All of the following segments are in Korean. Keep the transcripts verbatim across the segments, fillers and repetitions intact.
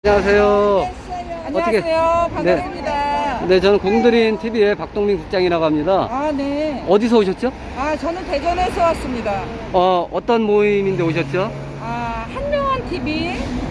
안녕하세요. 안녕하세요. 반갑습니다. 네, 네, 저는 공들인 티비의 박동민 국장이라고 합니다. 아, 네. 어디서 오셨죠? 아, 저는 대전에서 왔습니다. 어, 어떤 모임인데 오셨죠? 아, 한명원 티비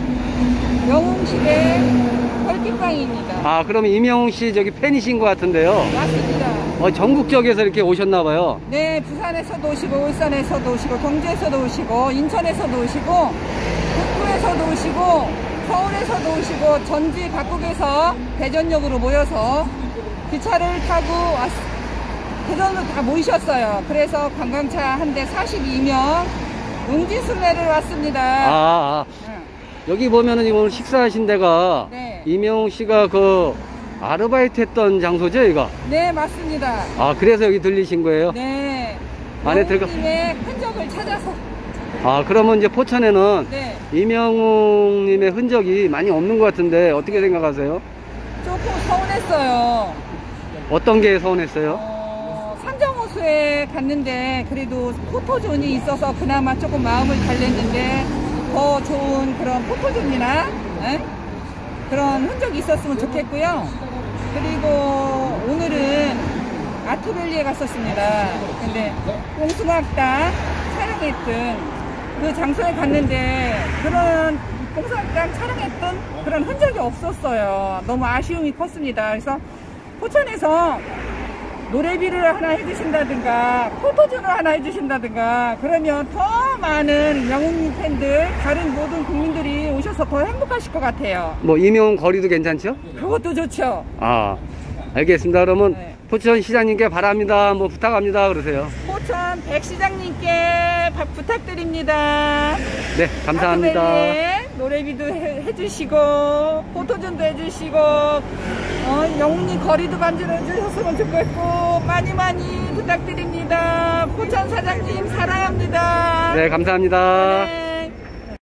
영웅시대 혈기빵입니다. 아, 그러면 이명웅 씨 저기 팬이신 것 같은데요. 맞습니다. 어, 전국적에서 이렇게 오셨나봐요. 네, 부산에서도 오시고, 울산에서도 오시고, 경주에서도 오시고, 인천에서도 오시고, 북부에서도 오시고, 서울에서도 오시고, 전지 각국에서 대전역으로 모여서 기차를 타고 왔, 대전으로 다 모이셨어요. 그래서 관광차 한 대 사십이 명 응지순례를 왔습니다. 아, 아. 응. 여기 보면은 오늘 식사하신 데가 네. 이명웅 씨가 그 아르바이트 했던 장소죠, 이거? 네, 맞습니다. 아, 그래서 여기 들리신 거예요? 네. 안에 들어가. 영웅님의 흔적을 찾아서. 아, 그러면 이제 포천에는 네. 이명웅님의 흔적이 많이 없는 것 같은데 어떻게 생각하세요? 조금 서운했어요. 어떤 게 서운했어요? 어, 산정호수에 갔는데 그래도 포토존이 있어서 그나마 조금 마음을 달랬는데 더 좋은 그런 포토존이나 에? 그런 흔적이 있었으면 좋겠고요. 그리고 오늘은 아트밸리에 갔었습니다. 근데 뽕숭아땅 촬영했던 그 장소에 갔는데 그런 뽕숭아땅 촬영했던 그런 흔적이 없었어요. 너무 아쉬움이 컸습니다. 그래서 포천에서 노래비를 하나 해주신다든가 포토존을 하나 해주신다든가 그러면 더 많은 영웅님 팬들 다른 모든 국민들이 오셔서 더 행복하실 것 같아요. 뭐 이명웅 거리도 괜찮죠? 그것도 좋죠. 아, 알겠습니다. 그러면 네. 포천 시장님께 바랍니다. 뭐 부탁합니다. 그러세요. 포천 백 시장님께 밥 부탁드립니다. 네, 감사합니다. 아트밸리에 노래비도 해, 해주시고 포토존도 해주시고 어, 영웅님 거리도 만들어주셨으면 좋겠고 많이 많이 부탁드립니다. 포천 사장님 사랑합니다. 네, 감사합니다. 네.